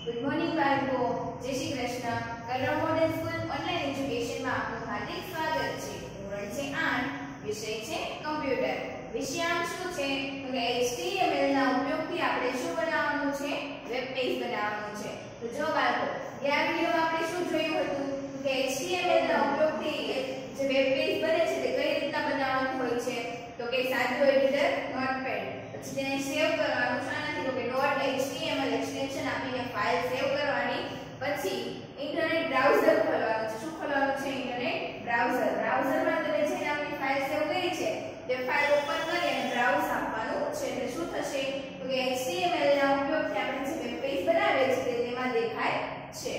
Good morning बाळको, जय Shri Krishna. Colour model school online education में आपનું હાર્દિક સ્વાગત છે। ધોરણ છે 8, વિષય છે કમ્પ્યુટર। વિષયાંશ શું છે તો કે HTML ના ઉપયોગથી આપણે શું બનાવવાનું છે, વેબ પેજ બનાવવાનું છે। તો જો બાળકો, ગયા વિડિયોમાં આપણે શું જોયું હતું કે HTML ના ઉપયોગથી જે વેબ પેજ બને છે તે કઈ રીતના બનાવવાનું હોય છે તો કે સાદું એડિટર નોટપેડ, પછી તેને સેવ કરવાનું શાનાથી તો કે .html એક્સટેન્શન આપીને ફાઇલ સેવ કરવાની, પછી ઇન્ટરનેટ બ્રાઉઝર ખોલવાનું છે। શું ખોલવાનું છે? Internet browser. બ્રાઉઝરમાં તમે જે નામની ફાઇલ સેવ કરી છે તે ફાઇલ ઓપન કરી અને બ્રાઉઝ આપવાનું છે। એટલે શું થશે તો કે HTML ના ઉપયોગથી આપણે જે વેબ પેજ બનાવીએ છીએ તે તેમાં દેખાય છે।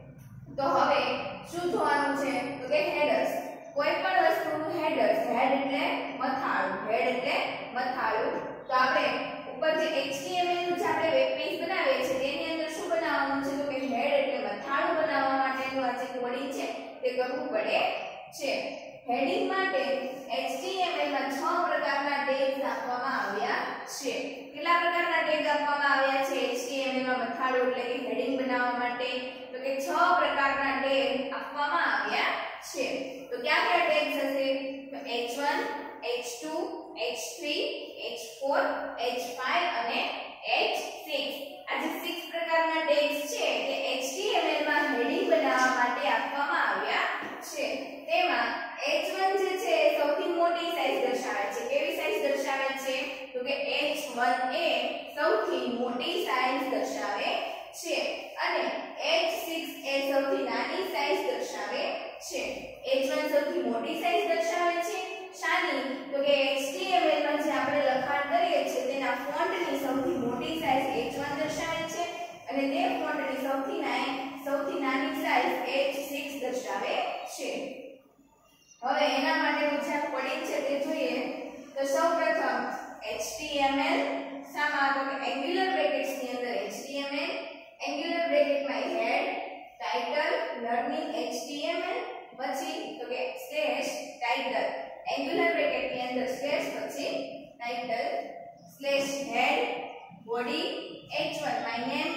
તો હવે શું જોવાનું છે તો કે હેડર્સ। કોઈ પણ વસ્તુનું હેડર્સ, હેડ એટલે મથાળું, હેડ એટલે મથાળું। તો આપણે ઉપર જે HTML નું જે આપણે વેબ પેજ બનાવીએ છીએ તેની અંદર શું બનાવવાનું છે તો કે હેડ એટલે મથાળું બનાવવા માટેનું આ જે કોડિંગ છે તે કરવું પડે છે। હેડિંગ માટે HTML માં 6 પ્રકારના ટેગ્સ આપવામાં આવ્યા છે। કેટલા પ્રકારના ટેગ આપવામાં આવ્યા છે HTML માં મથાળું એટલે કે હેડિંગ બનાવવા માટે? તો કે 6 પ્રકારના ટેગ આપવામાં આવ્યા છે। તો કયા કયા ટેગ્સ હશે તો H1, H2, H3, H4, H5 અને H6। આ જે 6 પ્રકારના ટેગ્સ છે તે HTML માં હેડિંગ બનાવવા માટે આપવામાં આવ્યા છે। તેમાં H1 જે છે સૌથી મોટી સાઈઝ દર્શાવે છે। કેવી સાઈઝ દર્શાવે છે તો કે H1 એ સૌથી મોટી સાઈઝ દર્શાવે છે અને H6 એ સૌથી નાની સાઈઝ દર્શાવે છે। H1 સૌથી મોટી સાઈઝ દર્શાવે છે શાની તો કે HTML માં જે આપણે લખાણ કરીએ છીએ તેના ફોન્ટની સૌથી મોટી સાઈઝ H1 દર્શાવે છે અને તે ફોન્ટની સૌથી નાની સાઈઝ H6 દર્શાવે છે। હવે એના માટેનું જે કોડિંગ છે તે જોઈએ તો સૌપ્રથમ HTML સામા તો કે એન્ગ્યુલર બ્રેકેટ્સ ની અંદર HTML, એન્ગ્યુલર બ્રેકેટમાં હેડ, ટાઇટલ, લર્નિંગ HTML, પછી તો કે સ્લેશ ટાઇટલ, એન્ગ્યુલર બ્રેકેટ ની અંદર સ્લેશ પછી title slash head body h1 my name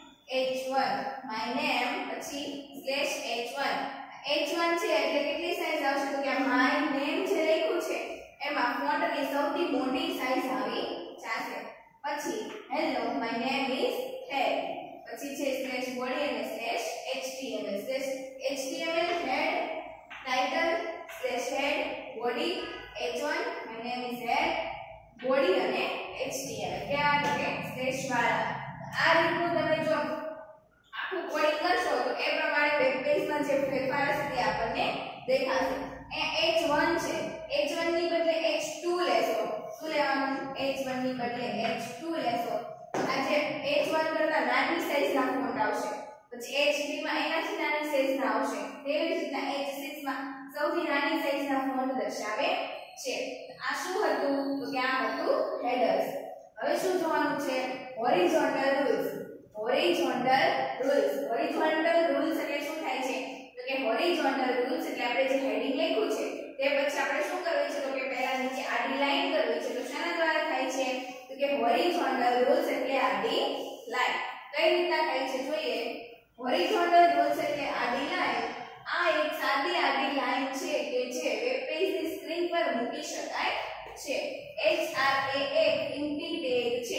h1 my name પછી સ્લેશ h1 h1 છે એટલે કેટલી સાઈઝ આવશે તો કે my name જે લખ્યું છે એમાં ફોન્ટની સૌથી મોટી સાઈઝ આવી જશે। પછી hello my name is head, પછી છે સ્લેશ બોડી અને slash html, slash html head title slash head body h1 my name is head body અને html કેવા તો કે સ્લેશ વાળા। આ રીતનું તમે જો આખું કોડિંગ કરશો તો એ પ્રમાણે વેબ પેજમાં જે ફેરફાર હશે તે આપણને દેખાશે। એ h1 છે, h1 ની બદલે h2 લેશો। શું લેવાનું? h1 ની બદલે h2 લેશો। આ જે h1 કરતા નાની સાઈઝના ફોન્ટ આવશે, પછી h3 માં એનાથી નાની સાઈઝના આવશે, તેવી જ રીતના h6 માં સૌથી નાની સાઈઝના ફોન્ટ દર્શાવે છે। આ શું હતું તો કે આ હતું હેડર્સ। હવે શું જોવાનું છે? Horizontal rules. Horizontal rules, horizontal rules એટલે શું થાય છે તો કે હોરિઝોન્ટલ રૂલ્સ એટલે આપણે જે હેડિંગ લખ્યું છે તે પછી આપણે શું કરવું છે તો કે પહેલા નીચે આડી લાઈન કરવી છે। તો શાના દ્વારા થાય છે તો કે હોરિઝોન્ટલ રૂલ્સ એટલે આડી લાઈન। કઈ રીતના થાય છે જોઈએ। હોરિઝોન્ટલ રૂલ્સ એટલે આડી લાઈન આ એક સાદી આડી લાઈન છે કે જે વેબ પેજની સ્ક્રીન પર મૂકી શકાય છે। HR એ એક ઇન્ટી ટેગ છે।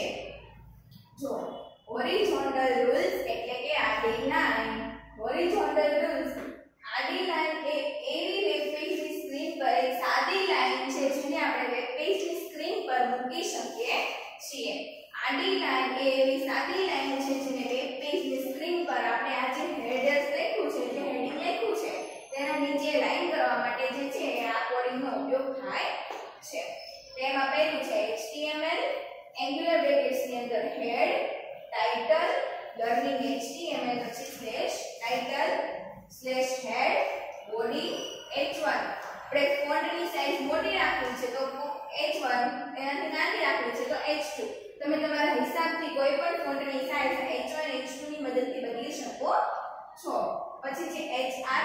જો હોરિઝોન્ટલ રૂલ્સ એટલે કે આડી લાઈન, હોરિઝોન્ટલ રૂલ્સ આડી લાઈન એ એવી વેબ પેજની સ્ક્રીન પર એક સાદી લાઈન છે જેને આપણે વેબ પેજની સ્ક્રીન પર મૂકી શકીએ છીએ। આડી લાઈન એ એવી સાદી લાઈન છે જેને વેબ પેજની સ્ક્રીન પર આપણે આ જે હેડર્સ લખ્યું છે, જે હેડિંગ લખ્યું છે તેના નીચે લાઈન કરવા માટે જે છે આ કોડિંગનો ઉપયોગ થાય છે। તેમાં પહેલું છે HTML, એન્ગ્યુલર બ્રેકેટ્સ ની અંદર હેડ, ટાઇટલ, લર્નિંગ HTML પછી slash title slash head body h1। આપણે ફોન્ટની સાઈઝ મોટી રાખવી છે તો h1, એનાથી નાની રાખવી છે તો h2। તમે તમારા હિસાબથી કોઈ પણ ફોન્ટની સાઈઝ h1 h2 ની મદદથી બદલી શકો છો। પછી છે HR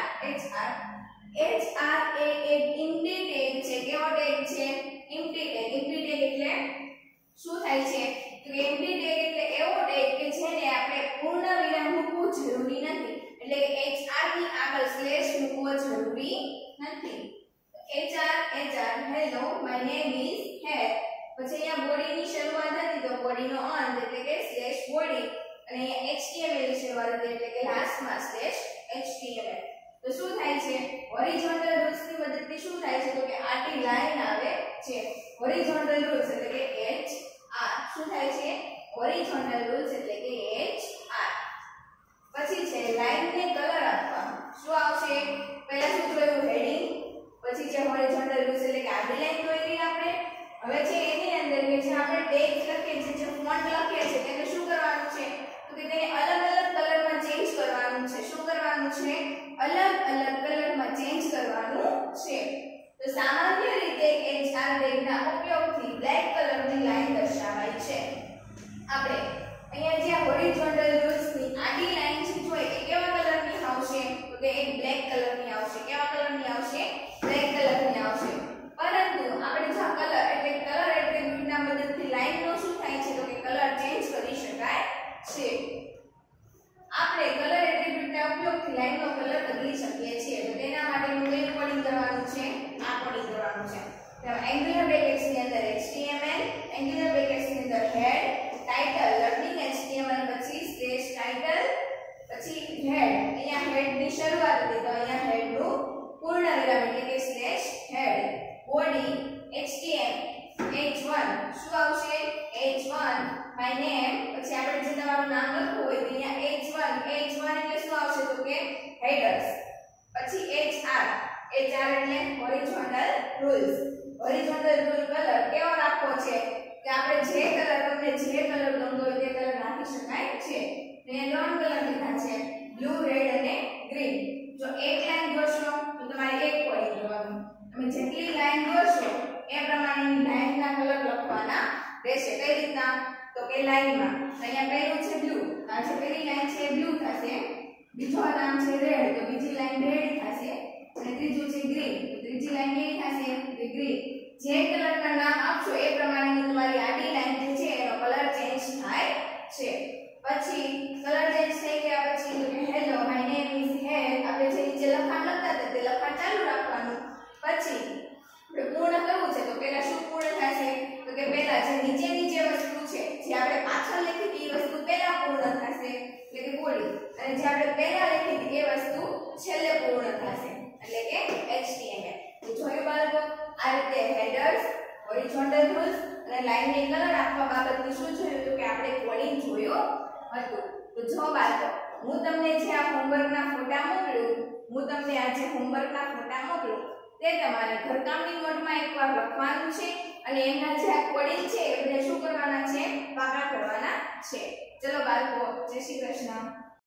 એ એક ઇન્ટી ટેગ છે। કેવો ટેગ છે? ઇન્ટી ટેગ। ઇન્ટી ટેગ એટલે શું થાય છે તો ઇન્ટી ટેગ એટલે એવો ટેગ કે જેને આપણે પૂર્ણ વિરામ માય નેમ ઇઝ હેડ. પછી અહીંયા બોડી ની શરૂઆત હતી તો બોડી નો અંત એટલે કે સ્લેશ બોડી અને અહીંયા html ની શરૂઆત હતી એટલે કે લાસ્ટમાં સ્લેશ html. તો શું થાય છે હોરિઝોન્ટલ રૂલ્સ ની મદદથી શું થાય છે તો કે આડી લાઈન આવે છે. હોરિઝોન્ટલ રૂલ્સ એટલે કે hr. શું થાય છે હોરિઝોન્ટલ રૂલ્સ એટલે કે hr. પછી છે લાઈન ને કલર આપવા. શું આવશે પહેલા શું જોયું હેડિંગ, પછી છે હોરિઝોન્ટલ રૂલ્સ એટલે કે આડી લાઈન દોરી આપણે. હવે છે એની અંદર કે જે આપણે ટેક્સ્ટ લખીએ છીએ જે ફોન્ટ લખીએ છીએ તેને શું કરવાનું છે તો કે તેને અલગ અલગ કલરમાં ચેન્જ કરવાનું છે. શું કરવાનું છે અલગ અલગ કલરમાં ચેન્જ કરવાનું છે. તો સામાન્ય રીતે hr ટેગના ઉપયોગથી બ્લેક કલરની લાઈન દર્શાવાય છે. આપણે અહીંયા જે હોરિઝોન્ટલ રૂલ્સ ની આડી લાઈન છે જો એ કેવા કલરની આવશે તો કે એક બ્લેક કલરની આવશે. કેવા કલરની આવશે બ્લેક કલરની આવશે. પરંતુ આપણે જો કલર એટ્રીબ્યુટ ના મદદથી લાઈન નો શું થાય છે તો કે કલર ચેન્જ કરી શકાય છે. આપણે કલર એટ્રીબ્યુટ ના ઉપયોગથી લાઈન નો કલર બદલી શકીએ છીએ. તો તેના માટેનું કયું કોડિંગ કરવાનું છે આ કોડિંગ કરવાનું છે. તો એન્ગ્યુલર બ્રેકેટ્સ ની અંદર html, એન્ગ્યુલર બ્રેકેટ્સ ની અંદર હેડ, ટાઇટલ લર્નિંગ html પછી સ્લેશ ટાઇટલ પછી હેડ. અહીંયા હેડ ની શરૂઆત હતી તો અહીંયા હેડ નું પૂર્ણ વિરામ એટલે કે slash head. Body html h1 શું આવશે h1 માય નેમ પછી આપણે જે તમારું નામ લખવું હોય તો અહીંયા h1 એટલે શું આવશે તો કે હેડર્સ. પછી hr એટલે horizontal rules. Horizontal rule colour કેવો રાખવો છે કે આપણે જે કલર તમને જે કલર ગમતો હોય તે કલર રાખી શકાય છે. અહીંયા 3 કલર લીધા છે બ્લુ, રેડ અને ગ્રીન. જો એક લાઈન દોરશો તો તમારે એક કોડિંગ કરવાનું. તમે જેટલી લાઈન દોરશો એ પ્રમાણેની લાઈનના કલર લખવાના રહેશે. કઈ રીતના તો કે લાઈનમાં અહીંયા પહેલું છે બ્લુ, આ જે પહેલી લાઈન છે બ્લુ થશે, બીજો નામ છે રેડ તો બીજી લાઈન રેડ થશે અને ત્રીજું છે ગ્રીન તો ત્રીજી લાઈન કેવી થશે તો ગ્રીન. જે કલરના નામ આપશો એ પ્રમાણેની તમારી આડી લાઈન જે છે એનો કલર ચેન્જ થાય છે. પછી કલર ચેન્જ થઈ ગયા પછી તો કે hello my name is head. આપણે જે નીચે લખાણ લખતા હતા તે લખાણ ચાલુ રાખવાનું. પછી આપણે પૂર્ણ કરવું છે તો પહેલા શું પૂર્ણ થશે તો કે પહેલા જે નીચેની જે વસ્તુ છે જે આપણે પાછળ લખી હતી એ વસ્તુ પહેલા પૂર્ણ થશે એટલે કે બોડી, અને જે આપણે પહેલા લખી હતી એ વસ્તુ છેલ્લે પૂર્ણ થશે એટલે કે html. તો જોયું બાળકો આ રીતે હેડર્સ, હોરિઝોન્ટલ રૂલ્સ અને લાઈનને કલર આપવા બાબતનું શું જોયું તો કે આપણે કોડિંગ જોયું હતું. તો જો બાળકો હું તમને જે આ હોમવર્કના ફોટા મોકલું તે તમારે ઘરકામની નોટમાં એકવાર લખવાનું છે અને એના જે આ કોડિંગ છે એ બધા શું કરવાના છે પાકા કરવાના છે. ચલો બાળકો જય શ્રી કૃષ્ણ.